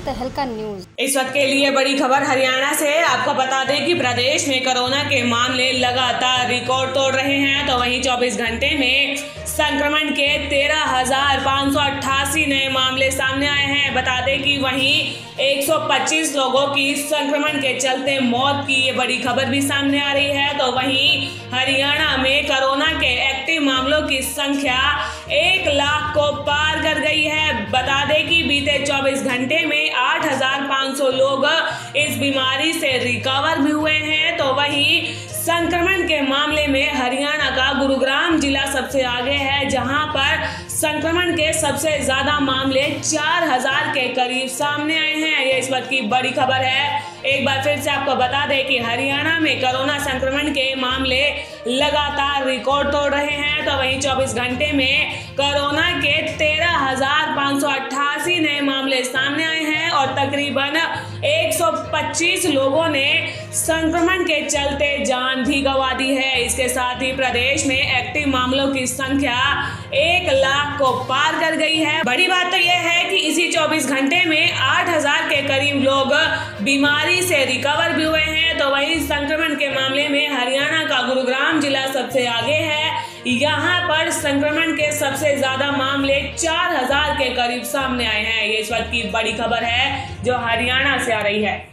तहलका न्यूज। इस वक्त के लिए बड़ी खबर हरियाणा से। आपको बता दें कि प्रदेश में कोरोना के मामले लगातार रिकॉर्ड तोड़ रहे हैं। तो वहीं 24 घंटे में संक्रमण के 13,588 नए मामले सामने आए हैं। बता दें कि वहीं 125 लोगों की संक्रमण के चलते मौत की ये बड़ी खबर भी सामने आ रही है। तो वहीं हरियाणा में कोरोना के एक्टिव मामलों की संख्या 1 लाख को पार कर गई है। बता दें कि बीते 24 घंटे में 8,500 लोग इस बीमारी से रिकवर भी हुए हैं। तो वहीं संक्रमण के मामले में हरियाणा का गुरुग्राम जिला सबसे आगे है, जहां पर संक्रमण के सबसे ज्यादा मामले 4,000 के करीब सामने आए हैं। ये इस वक्त की बड़ी खबर है। एक बार फिर से आपको बता दें कि हरियाणा में कोरोना संक्रमण के मामले लगातार रिकॉर्ड तोड़ रहे हैं। तो वहीं 24 घंटे में कोरोना के 13,588 नए मामले सामने आए हैं और तकरीबन 125 लोगों ने संक्रमण के चलते जान भी गंवा दी है। इसके साथ ही प्रदेश में एक्टिव मामलों की संख्या 1 लाख को पार कर गई है। बड़ी बात तो यह है कि इसी 24 घंटे में 8,000 के करीब लोग बीमारी से रिकवर भी हुए हैं। तो वहीं संक्रमण के मामले में हरियाणा का गुरुग्राम जिला सबसे आगे है। यहाँ पर संक्रमण के सबसे ज्यादा मामले 4,000 के करीब सामने आए हैं। ये इस वक्त की बड़ी खबर है जो हरियाणा से आ रही है।